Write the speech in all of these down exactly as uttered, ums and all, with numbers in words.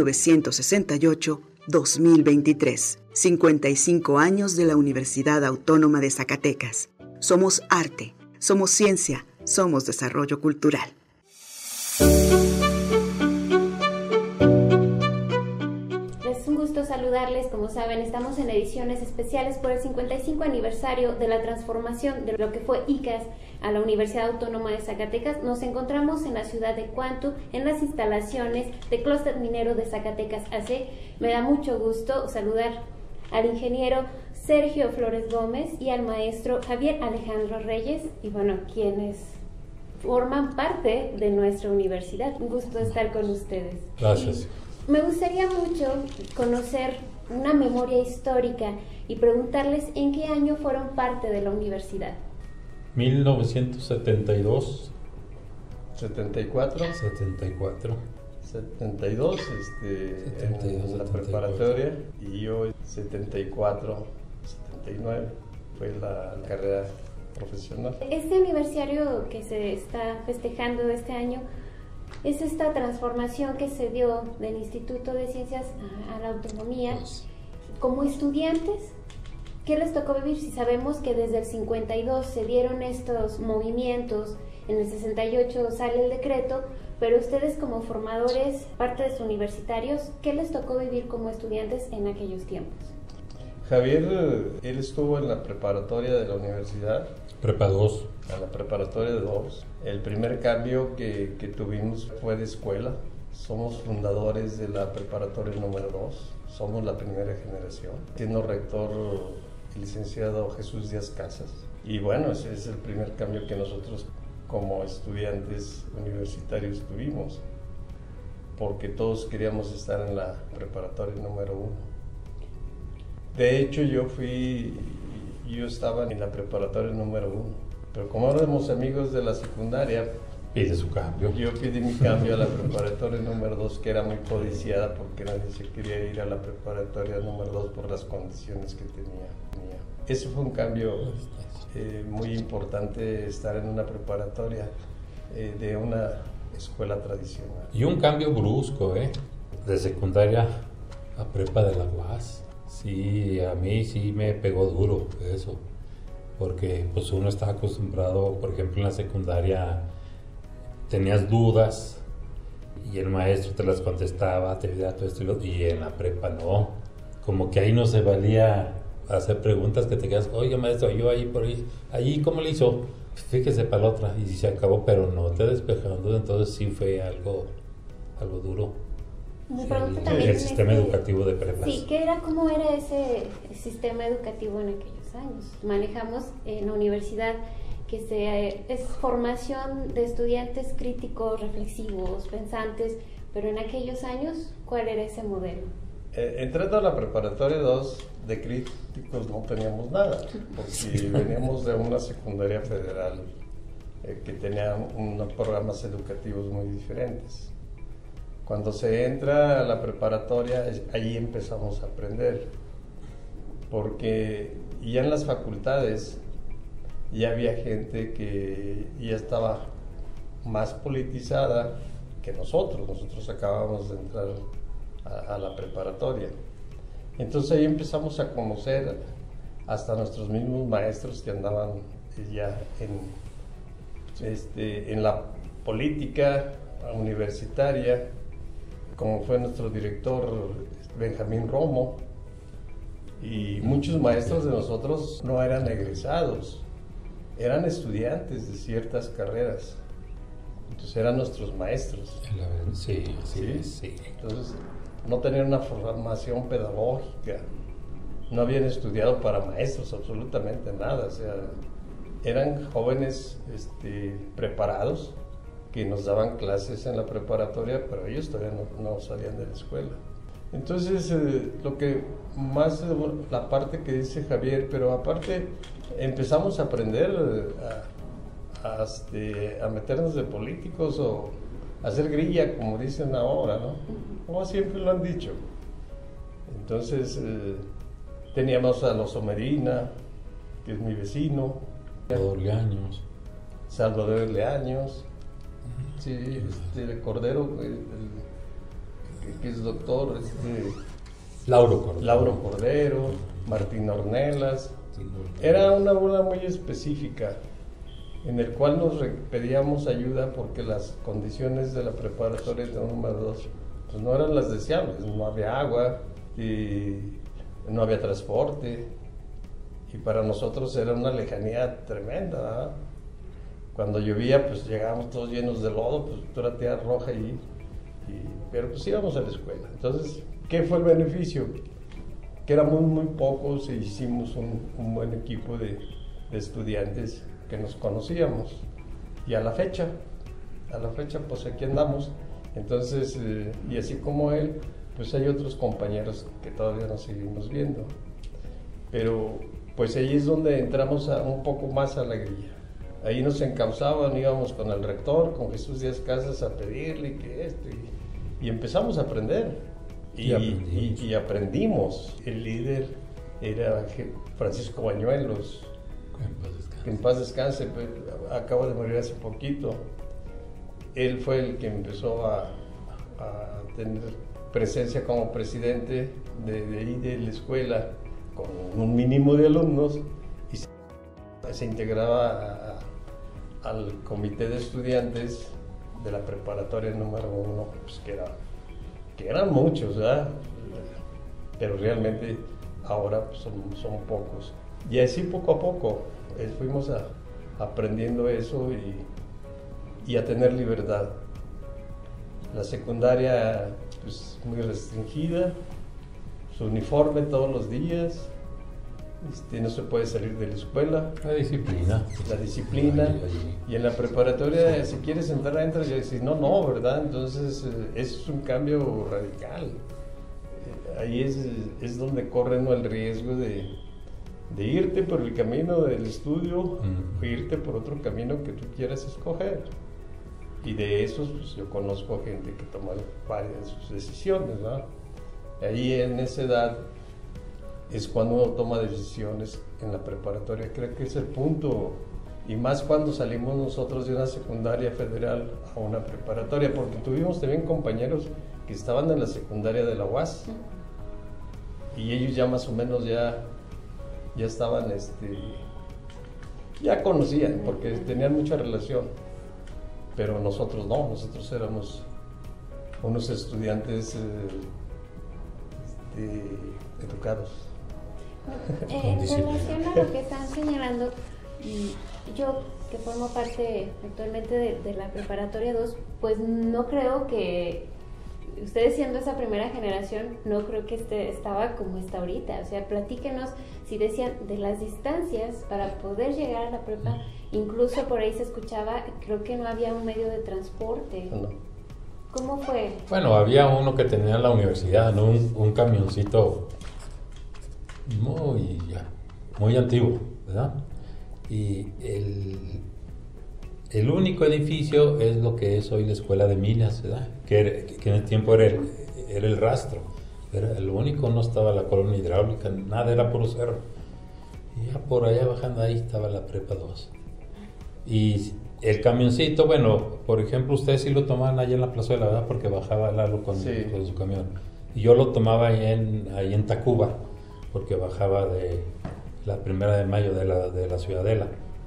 novecientos sesenta y ocho a dos mil veintitrés. cincuenta y cinco años de la Universidad Autónoma de Zacatecas. Somos arte, somos ciencia, somos desarrollo cultural. Es un gusto saludarles. Como saben, estamos en ediciones especiales por el cincuenta y cinco aniversario de la transformación de lo que fue I C A S a la Universidad Autónoma de Zacatecas. Nos encontramos en la ciudad de Cuanto, en las instalaciones de Clúster Minero de Zacatecas A C. Me da mucho gusto saludar al ingeniero Sergio Flores Gómez y al maestro Javier Alejandro Reyes, y bueno, quienes forman parte de nuestra universidad. Un gusto estar con ustedes. Gracias. Y me gustaría mucho conocer una memoria histórica y preguntarles en qué año fueron parte de la universidad. mil novecientos setenta y dos. setenta y cuatro. setenta y cuatro. setenta y dos, este, setenta y dos, en la setenta y cuatro. Preparatoria, y yo setenta y cuatro, setenta y nueve fue la, la carrera profesional. Este aniversario que se está festejando este año es esta transformación que se dio del Instituto de Ciencias a, a la Autonomía. Pues, Como estudiantes, ¿qué les tocó vivir? Si sabemos que desde el cincuenta y dos se dieron estos movimientos, en el sesenta y ocho sale el decreto, pero ustedes como formadores, parte de sus universitarios, ¿qué les tocó vivir como estudiantes en aquellos tiempos? Javier, él estuvo en la preparatoria de la universidad. Prepa dos. A la preparatoria de dos. El primer cambio que, que tuvimos fue de escuela. Somos fundadores de la preparatoria número dos. Somos la primera generación. Siendo rector el licenciado Jesús Díaz Casas. Y bueno, ese es el primer cambio que nosotros como estudiantes universitarios tuvimos, porque todos queríamos estar en la preparatoria número uno. De hecho, yo fui, yo estaba en la preparatoria número uno, pero como éramos amigos de la secundaria, pide su cambio. Yo pedí mi cambio a la preparatoria número dos, que era muy codiciada porque nadie se quería ir a la preparatoria número dos por las condiciones que tenía. Eso fue un cambio eh, muy importante, estar en una preparatoria eh, de una escuela tradicional. Y un cambio brusco, ¿eh? De secundaria a prepa de la U A S. Sí, a mí sí me pegó duro eso, porque pues uno está acostumbrado, por ejemplo, en la secundaria tenías dudas y el maestro te las contestaba, te decía todo esto y, lo, y en la prepa no, como que ahí no se valía hacer preguntas que te quedas, oye maestro, yo ahí por ahí, ahí ¿cómo le hizo? Fíjese para la otra, y se acabó, pero no te despejando, entonces sí fue algo, algo duro. Me pregunto el, también el sistema este, educativo de prepas. Sí, ¿qué era, cómo era ese sistema educativo en aquellos años? Manejamos en la universidad que se, es formación de estudiantes críticos, reflexivos, pensantes, pero en aquellos años, ¿cuál era ese modelo? Eh, entrando a la preparatoria dos, de críticos no teníamos nada, porque veníamos de una secundaria federal eh, que tenía unos programas educativos muy diferentes. Cuando se entra a la preparatoria, ahí empezamos a aprender, porque ya en las facultades ya había gente que ya estaba más politizada que nosotros. Nosotros acabábamos de entrar a, a la preparatoria. Entonces ahí empezamos a conocer hasta nuestros mismos maestros que andaban ya en, este, en la política universitaria, como fue nuestro director Benjamín Romo, y muchos maestros de nosotros no eran egresados, eran estudiantes de ciertas carreras, entonces eran nuestros maestros. Sí, sí, ¿Sí? sí. Entonces no tenían una formación pedagógica, no habían estudiado para maestros, absolutamente nada, o sea, eran jóvenes este, preparados, que nos daban clases en la preparatoria, pero ellos todavía no, no salían de la escuela. Entonces, eh, lo que más, la parte que dice Javier, pero aparte empezamos a aprender a, a, este, a meternos de políticos o a hacer grilla, como dicen ahora, ¿no? Como siempre lo han dicho. Entonces, eh, teníamos a los Omerina, que es mi vecino. Salvador Leaños. Salvador Leaños. Sí, este, el Cordero, el, que, que es doctor, este, Lauro Cordero. Lauro Cordero, Martín Ornelas. Era una aula muy específica en el cual nos pedíamos ayuda porque las condiciones de la preparatoria número dos pues no eran las deseables, no había agua y no había transporte y para nosotros era una lejanía tremenda, ¿verdad? Cuando llovía pues llegábamos todos llenos de lodo, pues era tierra roja y, y pero pues íbamos a la escuela. Entonces, ¿qué fue el beneficio? Que éramos muy pocos e hicimos un, un buen equipo de, de estudiantes que nos conocíamos. Y a la fecha, a la fecha pues aquí andamos. Entonces, eh, y así como él, pues hay otros compañeros que todavía nos seguimos viendo. Pero pues ahí es donde entramos a, un poco más a la grilla. Ahí nos encausaban, íbamos con el rector, con Jesús Díaz Casas a pedirle que esto, y, y empezamos a aprender. Y, y, y, y aprendimos. El líder era Francisco Bañuelos, que en paz descanse, pues, acaba de morir hace poquito. Él fue el que empezó a, a tener presencia como presidente de, de ahí de la escuela, con un mínimo de alumnos, y se, se integraba a, a, al comité de estudiantes de la preparatoria número uno, pues, que era que eran muchos, ¿verdad? Pero realmente ahora pues, son, son pocos. Y así poco a poco eh, fuimos a, aprendiendo eso y, y a tener libertad. La secundaria pues muy restringida, su uniforme todos los días, este, no se puede salir de la escuela. La disciplina. La disciplina. Ahí, ahí. Y en la preparatoria, si quieres entrar, entras y dices, no, no, ¿verdad? Entonces, eh, es un cambio radical. Eh, ahí es, es donde corre ¿no? el riesgo de, de irte por el camino del estudio mm. o irte por otro camino que tú quieras escoger. Y de esos, pues yo conozco a gente que toma varias de sus decisiones, ¿no? Ahí en esa edad es cuando uno toma decisiones en la preparatoria. Creo que es el punto, y más cuando salimos nosotros de una secundaria federal a una preparatoria, porque tuvimos también compañeros que estaban en la secundaria de la U A S y ellos ya más o menos ya, ya estaban, este, ya conocían, porque tenían mucha relación, pero nosotros no, nosotros éramos unos estudiantes eh, este, educados. Eh, en relación a lo que están señalando, yo que formo parte actualmente de, de la preparatoria dos, pues no creo que ustedes siendo esa primera generación, no creo que este estaba como está ahorita. O sea, platíquenos si decían de las distancias para poder llegar a la prepa, incluso por ahí se escuchaba, creo que no había un medio de transporte. No. ¿Cómo fue? Bueno, había uno que tenía en la universidad, ¿no? un, un camioncito muy, muy antiguo, ¿verdad? Y el, el único edificio es lo que es hoy la Escuela de Minas, ¿verdad? Que, era, que en el tiempo era el, era el rastro, era el único, no estaba la colonia hidráulica, nada, era puro cerro. Y ya por allá bajando ahí estaba la prepa dos. Y el camioncito, bueno, por ejemplo, ustedes sí lo tomaban allá en la plazuela, ¿verdad? Porque bajaba Lalo con, sí. con su camión. Y yo lo tomaba ahí en, ahí en Tacuba, porque bajaba de la primera de mayo de la, de la Ciudadela.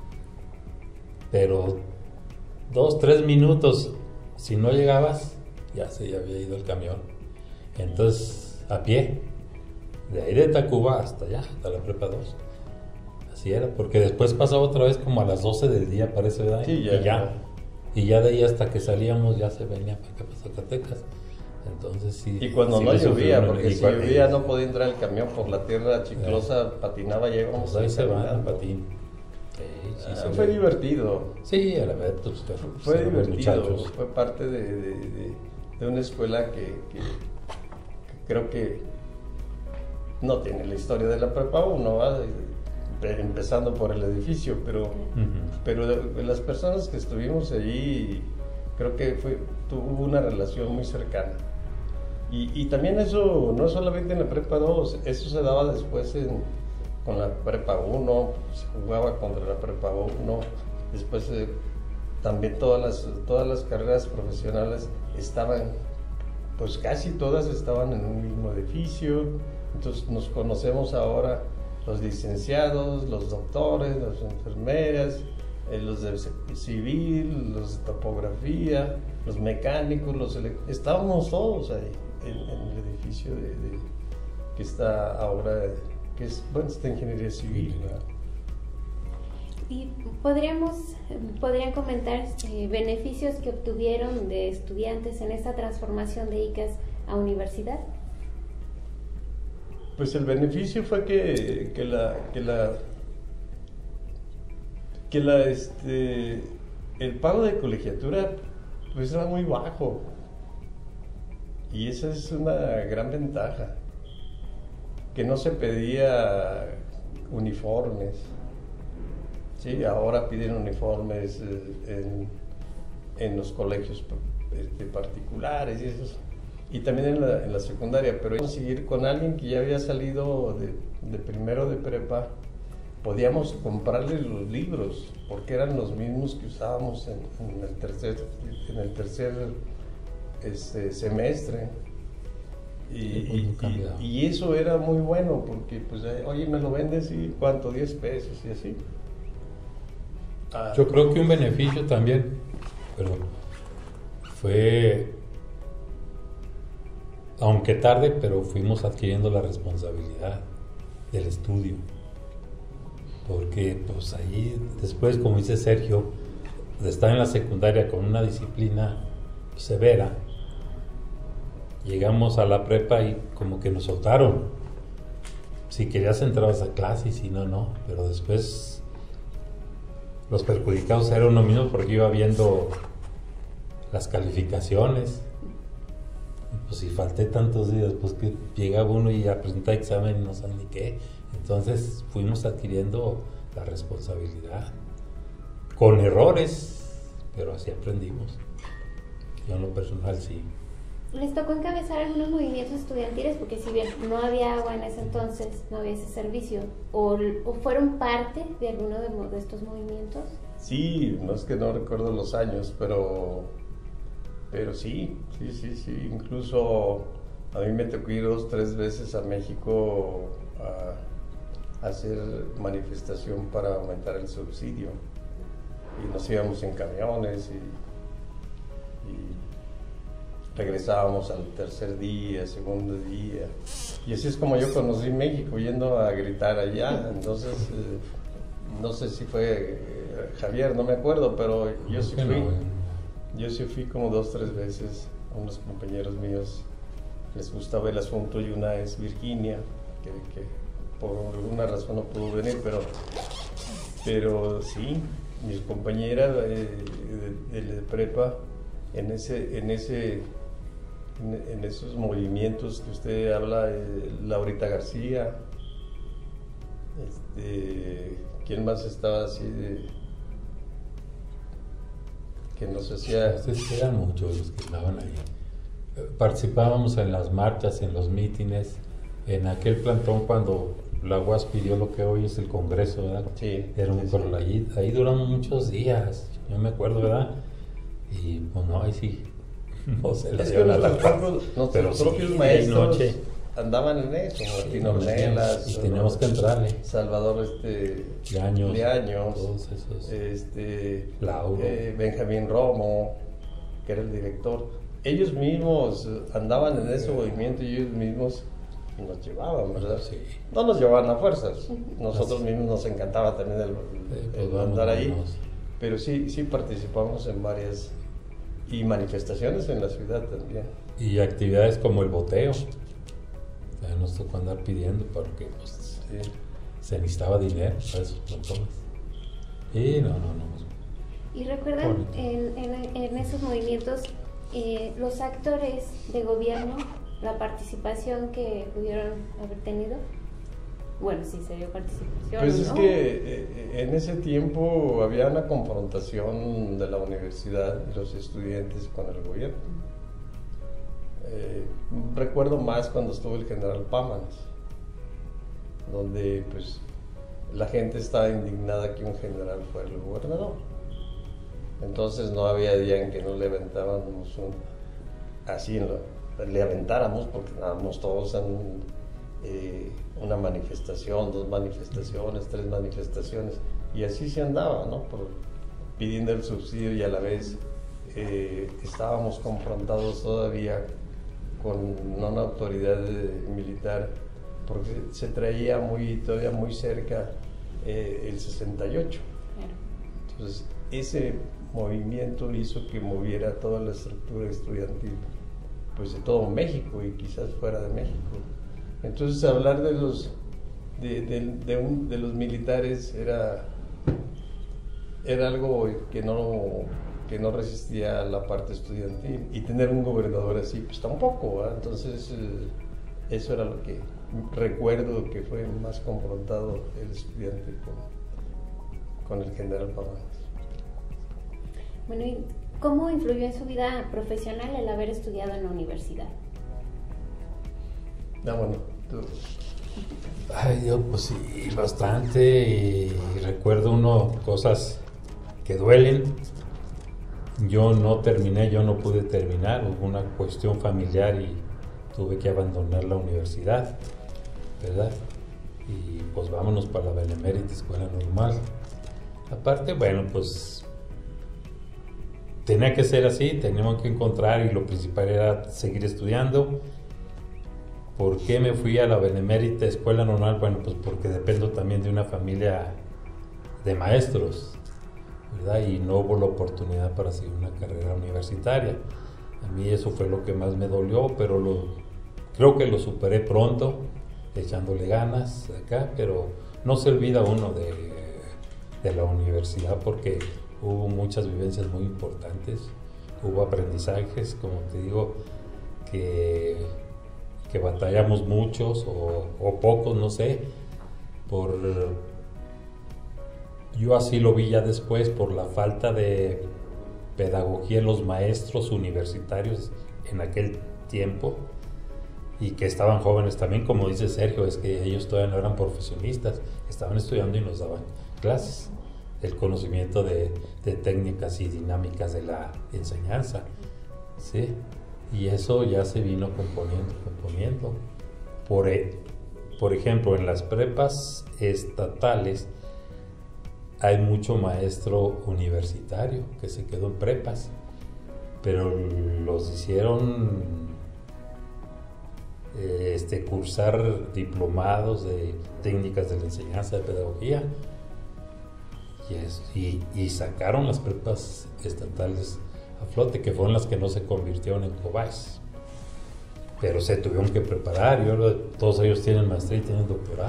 Pero dos, tres minutos, si no llegabas, ya se ya había ido el camión. Entonces, a pie, de ahí de Tacuba hasta allá, hasta la prepa dos. Así era, porque después pasaba otra vez como a las doce del día, parece, ¿verdad? Sí, ya, y ya. Y ya de ahí hasta que salíamos ya se venía para acá, para Zacatecas. Entonces sí. Y cuando sí no llovía, porque si cuando, llovía no podía entrar el camión por la tierra chiclosa, eh, patinaba, llegamos pues ahí se va en patín. Sí, sí, ah, se fue ve. divertido. Sí, a la vez, pues, fue divertido. Fue parte de, de, de, de una escuela que, que, que creo que no tiene la historia de la prepa uno, ¿va? Empezando por el edificio, pero, uh-huh. pero las personas que estuvimos allí, creo que fue, tuvo una relación muy cercana. Y, y también eso, no solamente en la prepa dos, eso se daba después en, con la prepa uno, se jugaba contra la prepa uno, después eh, también todas las, todas las carreras profesionales estaban pues casi todas estaban en un mismo edificio, entonces nos conocemos ahora los licenciados, los doctores, las enfermeras, eh, los de civil, los de topografía, los mecánicos, los ele- estábamos todos ahí en, en el edificio de, de, que está ahora, que es, bueno, está ingeniería civil, ¿verdad? Y podríamos, podrían comentar eh, beneficios que obtuvieron de estudiantes en esta transformación de I C A S a universidad. Pues el beneficio fue que, que la que la que la este el pago de colegiatura pues era muy bajo, y esa es una gran ventaja, que no se pedía uniformes. Sí, ahora piden uniformes en, en los colegios este, particulares y eso, y también en la, en la secundaria, pero conseguir con alguien que ya había salido de, de primero de prepa, podíamos comprarle los libros, porque eran los mismos que usábamos en, en el tercer, en el tercer este, semestre. Y, y, y, y eso era muy bueno, porque pues, oye, me lo vendes y ¿cuánto? diez pesos y así. Ah. Yo creo que un beneficio también, pero fue, aunque tarde, pero fuimos adquiriendo la responsabilidad del estudio, porque pues ahí después, como dice Sergio, de estar en la secundaria con una disciplina severa, llegamos a la prepa y como que nos soltaron. Si querías entrabas a clase y si no, no, pero después los perjudicados eran uno mismo, porque iba viendo las calificaciones. Pues si falté tantos días, pues que llegaba uno y a presentar examen y no sabe ni qué. Entonces fuimos adquiriendo la responsabilidad, con errores, pero así aprendimos. Yo en lo personal sí. Les tocó encabezar algunos movimientos estudiantiles, porque si bien no había agua en ese entonces, no había ese servicio, o, o fueron parte de alguno de, de estos movimientos. Sí, no es que no recuerdo los años, pero, pero sí, sí, sí, sí. Incluso a mí me tocó ir dos, tres veces a México a, a hacer manifestación para aumentar el subsidio, y nos íbamos en camiones y, y regresábamos al tercer día, segundo día, y así es como yo conocí México, yendo a gritar allá. Entonces, eh, no sé si fue eh, Javier, no me acuerdo, pero yo sí fui, yo sí fui como dos, tres veces. A unos compañeros míos les gustaba el asunto, y una es Virginia, que, que por alguna razón no pudo venir, pero, pero sí, mi compañera eh, de, de, de prepa, en ese, en ese En, en esos movimientos que usted habla, eh, Laurita García, este, ¿quién más estaba así de, que nos hacía? Pues eran muchos los que estaban ahí. Participábamos en las marchas, en los mítines, en aquel plantón cuando la U A S pidió lo que hoy es el Congreso, ¿verdad? Sí. Era un sí, sí. Ahí, ahí duramos muchos días, yo me acuerdo, ¿verdad? Y pues no, ahí sí. No se es que nuestros, propios, nuestros propios sí, maestros andaban en eso, Martín Ornelas, y teníamos que entrarle. Salvador este, de años, de años todos esos. Este, Lauro. Eh, Benjamín Romo, que era el director. Ellos mismos andaban en ese movimiento, y ellos mismos nos llevaban, ¿verdad? Sí. No nos llevaban a fuerzas, nosotros mismos nos encantaba también el, sí, pues el vamos, andar ahí, vamos. Pero sí, sí participamos en varias, y manifestaciones en la ciudad también. Y actividades como el boteo. O sea, nos tocó andar pidiendo, porque pues, sí. se necesitaba dinero para esos plantones. Y no, no, no. ¿Y recuerdan en, en, en esos movimientos eh, los actores de gobierno, la participación que pudieron haber tenido? Bueno, sí se dio participación. Pues ¿no? es que eh, en ese tiempo había una confrontación de la universidad y los estudiantes con el gobierno. Eh, recuerdo más cuando estuvo el general Pámanes, donde pues la gente estaba indignada que un general fuera el gobernador. Entonces no había día en que no levantábamos un, así en, lo, le aventáramos, porque andábamos todos en eh, una manifestación, dos manifestaciones, tres manifestaciones, y así se andaba, ¿no? Por, pidiendo el subsidio, y a la vez eh, estábamos confrontados todavía con una autoridad militar, porque se traía muy, todavía muy cerca eh, el sesenta y ocho. Entonces, ese movimiento hizo que moviera toda la estructura estudiantil, pues de todo México y quizás fuera de México. Entonces, hablar de los, de, de, de, un, de los militares era, era algo que no, que no resistía a la parte estudiantil, y tener un gobernador así, pues tampoco, ¿verdad? Entonces, eh, eso era lo que recuerdo que fue más confrontado el estudiante con, con el general Pavanes. Bueno, ¿y cómo influyó en su vida profesional el haber estudiado en la universidad? Ah, bueno, tú. Ay, Dios, pues sí, bastante. Y recuerdo uno, cosas que duelen. Yo no terminé, yo no pude terminar. Hubo una cuestión familiar y tuve que abandonar la universidad, ¿verdad? Y pues vámonos para la Benemérita Escuela Normal. Aparte, bueno, pues tenía que ser así, teníamos que encontrar, y lo principal era seguir estudiando. ¿Por qué me fui a la Benemérita Escuela Normal? Bueno, pues porque dependo también de una familia de maestros, ¿verdad? Y no hubo la oportunidad para seguir una carrera universitaria. A mí eso fue lo que más me dolió, pero lo, creo que lo superé pronto, echándole ganas acá, pero no se olvida uno de, de la universidad, porque hubo muchas vivencias muy importantes, hubo aprendizajes, como te digo, que, que batallamos muchos o, o pocos, no sé, por, yo así lo vi ya después, por la falta de pedagogía en los maestros universitarios en aquel tiempo, y que estaban jóvenes también, como dice Sergio, es que ellos todavía no eran profesionistas, estaban estudiando y nos daban clases, el conocimiento de, de técnicas y dinámicas de la enseñanza, ¿sí? Y eso ya se vino componiendo, componiendo. Por, por ejemplo, en las prepas estatales hay mucho maestro universitario que se quedó en prepas, pero los hicieron eh, este, cursar diplomados de técnicas de la enseñanza, de pedagogía, y, es, y, y sacaron las prepas estatales a flote, que fueron las que no se convirtieron en cobais, pero se tuvieron que preparar, y ahora todos ellos tienen maestría y tienen doctorado.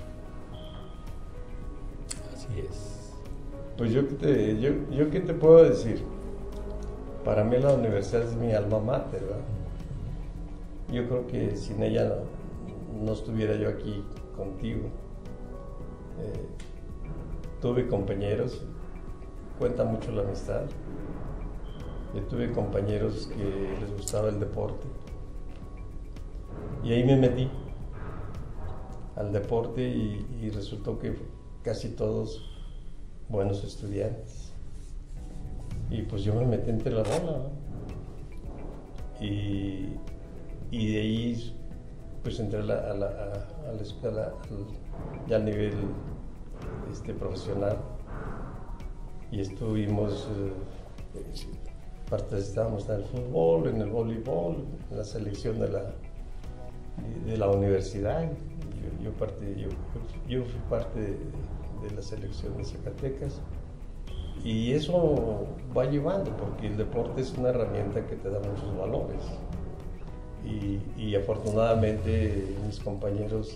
Así es. Pues yo, te, yo, yo qué te puedo decir, para mí la universidad es mi alma mater, ¿verdad? Yo creo que sin ella no, no estuviera yo aquí contigo. Eh, tuve compañeros, cuenta mucho la amistad. Yo tuve compañeros que les gustaba el deporte, y ahí me metí al deporte, y, y resultó que casi todos buenos estudiantes, y pues yo me metí entre la bola, ¿no? y, y de ahí pues entré a la, a la, a, a la escuela al, ya a nivel este, profesional, y estuvimos eh, participamos en el fútbol, en el voleibol, en la selección de la, de la universidad. Yo, yo, parte, yo, yo fui parte de, de la selección de Zacatecas, y eso va llevando, porque el deporte es una herramienta que te da muchos valores, y, y afortunadamente mis compañeros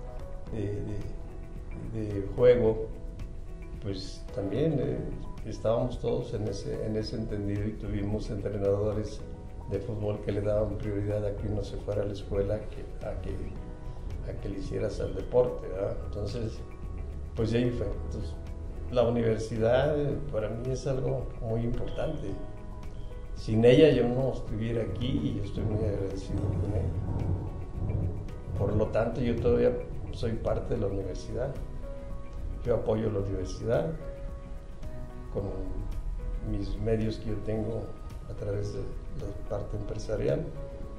de, de, de juego pues también eh, estábamos todos en ese, en ese entendido, y tuvimos entrenadores de fútbol que le daban prioridad a que uno se fuera a la escuela que, a, que, a que le hicieras al deporte, ¿verdad? Entonces, pues ya ahí fue. Entonces, la universidad eh, para mí es algo muy importante. Sin ella yo no estuviera aquí, y yo estoy muy agradecido con ella. Por lo tanto, yo todavía soy parte de la universidad. Yo apoyo la universidad con mis medios que yo tengo a través de la parte empresarial,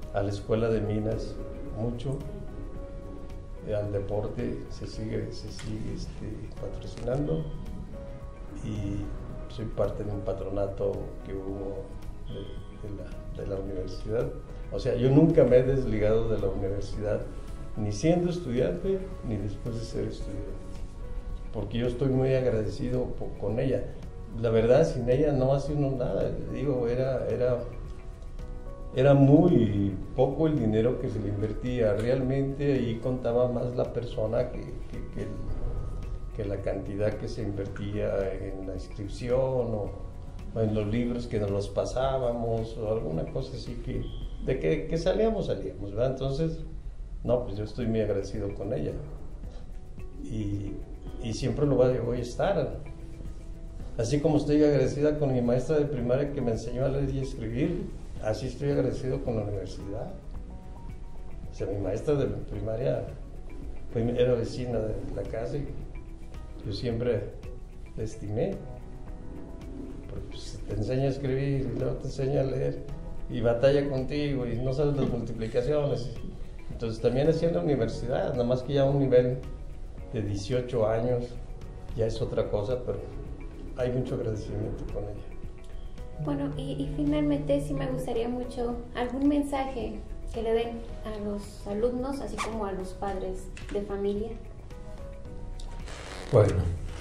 a la escuela de minas mucho, al deporte se sigue, se sigue este, patrocinando, y soy parte de un patronato que hubo de, de, la, de la universidad. O sea, yo nunca me he desligado de la universidad, ni siendo estudiante, ni después de ser estudiante, porque yo estoy muy agradecido por, con ella. La verdad, sin ella no hacíamos nada. Digo, era, era, era muy poco el dinero que se le invertía. Realmente ahí contaba más la persona que, que, que, el, que la cantidad que se invertía en la inscripción o, o en los libros que nos los pasábamos o alguna cosa así que, de que, que salíamos, salíamos, ¿verdad? Entonces, no, pues yo estoy muy agradecido con ella. Y, y siempre lo voy a estar. Así como estoy agradecida con mi maestra de primaria que me enseñó a leer y escribir, así estoy agradecido con la universidad. O sea, mi maestra de primaria era vecina de la casa y yo siempre la estimé. Porque pues, te enseña a escribir y luego te enseña a leer y batalla contigo y no sabes las multiplicaciones. Entonces también hacía en la universidad, nada más que ya a un nivel de dieciocho años ya es otra cosa, pero hay mucho agradecimiento con ella. Bueno, y, y finalmente sí me gustaría mucho algún mensaje que le den a los alumnos, así como a los padres de familia. Bueno,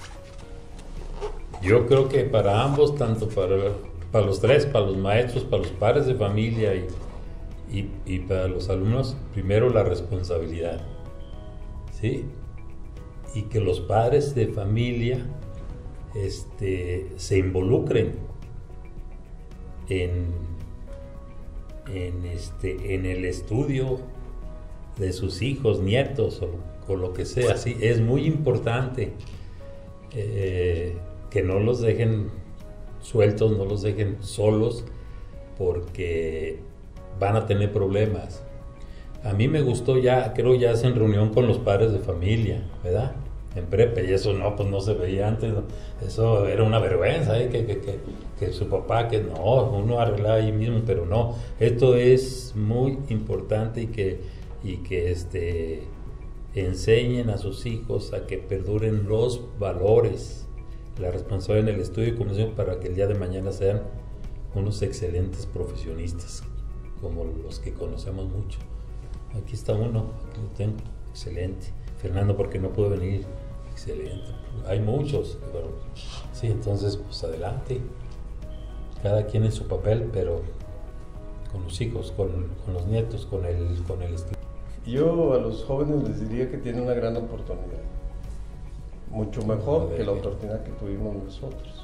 yo creo que para ambos, tanto para, para los tres, para los maestros, para los padres de familia y, y, y para los alumnos, primero la responsabilidad, ¿sí? Y que los padres de familia Este, se involucren en, en, este, en el estudio de sus hijos, nietos o, o lo que sea. ¿Sí? Es muy importante eh, que no los dejen sueltos, no los dejen solos, porque van a tener problemas. A mí me gustó ya, creo ya hacen reunión con los padres de familia, ¿verdad? En prepa, y eso no, pues no se veía antes, ¿no? Eso era una vergüenza, ¿eh? que, que, que, que su papá, que no, uno arreglaba ahí mismo, pero no, esto es muy importante y que, y que este, enseñen a sus hijos a que perduren los valores, la responsabilidad en el estudio y comunicación para que el día de mañana sean unos excelentes profesionistas, como los que conocemos mucho. Aquí está uno, aquí lo tengo, excelente. Fernando, porque no pudo venir, excelente. Hay muchos, pero sí, entonces, pues adelante. Cada quien en su papel, pero con los hijos, con, con los nietos, con el, con el estudio. Yo a los jóvenes les diría que tienen una gran oportunidad, mucho mejor que la oportunidad que tuvimos nosotros.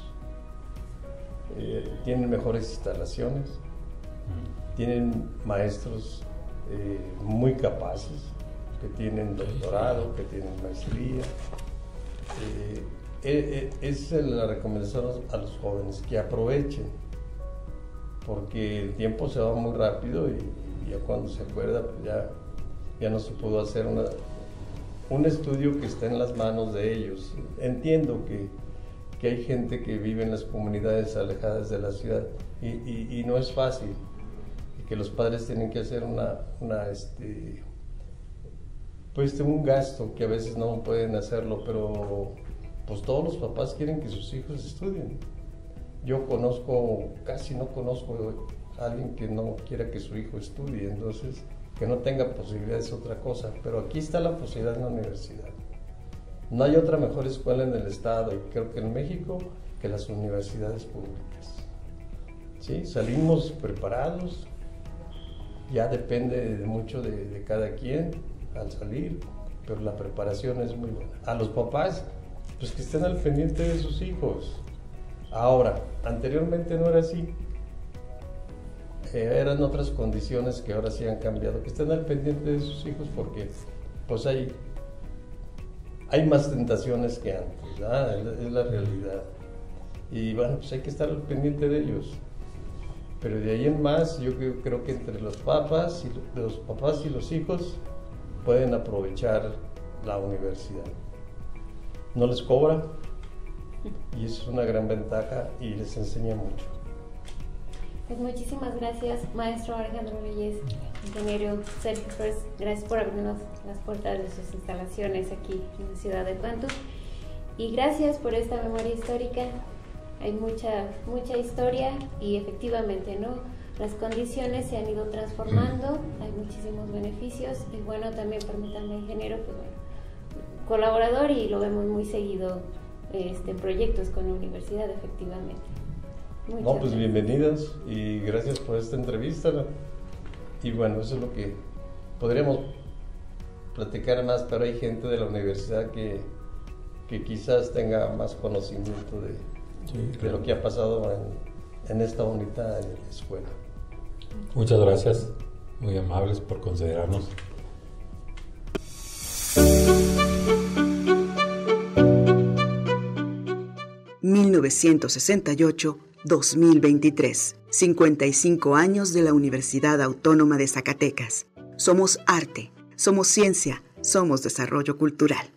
Eh, tienen mejores instalaciones, mm. tienen maestros eh, muy capaces, que tienen doctorado, que tienen maestría. Eh, eh, eh, esa es la recomendación a los jóvenes, que aprovechen, porque el tiempo se va muy rápido y, y ya cuando se acuerda, pues ya, ya no se pudo hacer una, un estudio que está en las manos de ellos. Entiendo que, que hay gente que vive en las comunidades alejadas de la ciudad y, y, y no es fácil, y que los padres tienen que hacer una, una este, pues un gasto que a veces no pueden hacerlo, pero pues todos los papás quieren que sus hijos estudien. Yo conozco, casi no conozco a alguien que no quiera que su hijo estudie, entonces que no tenga posibilidades es otra cosa, pero aquí está la posibilidad en la universidad. No hay otra mejor escuela en el estado y creo que en México que las universidades públicas. ¿Sí? Salimos preparados, ya depende de mucho de, de cada quien al salir, pero la preparación es muy buena. A los papás, pues que estén al pendiente de sus hijos. Ahora, anteriormente no era así. Eh, eran otras condiciones que ahora sí han cambiado. Que estén al pendiente de sus hijos porque pues hay, hay más tentaciones que antes, ¿verdad? Es, es la realidad. Y bueno, pues hay que estar al pendiente de ellos. Pero de ahí en más, yo creo, creo que entre los papás y los papás y los hijos pueden aprovechar la universidad. No les cobra y eso es una gran ventaja y les enseña mucho. Pues muchísimas gracias, maestro Alejandro Reyes, ingeniero Sergio Flores, gracias por abrirnos las puertas de sus instalaciones aquí en la ciudad de Cuanto. Y gracias por esta memoria histórica. Hay mucha, mucha historia y efectivamente, ¿no? Las condiciones se han ido transformando, hay muchísimos beneficios y bueno, también permítanme, ingeniero, pues bueno, colaborador y lo vemos muy seguido este, en proyectos con la universidad, efectivamente. Muchas no, pues gracias. bienvenidos y gracias por esta entrevista. ¿No? Y bueno, eso es lo que podríamos platicar más, pero hay gente de la universidad que, que quizás tenga más conocimiento de, sí, claro, de lo que ha pasado en, en esta bonita escuela. Muchas gracias, muy amables por considerarnos. mil novecientos sesenta y ocho a dos mil veintitrés, cincuenta y cinco años de la Universidad Autónoma de Zacatecas. Somos arte, somos ciencia, somos desarrollo cultural.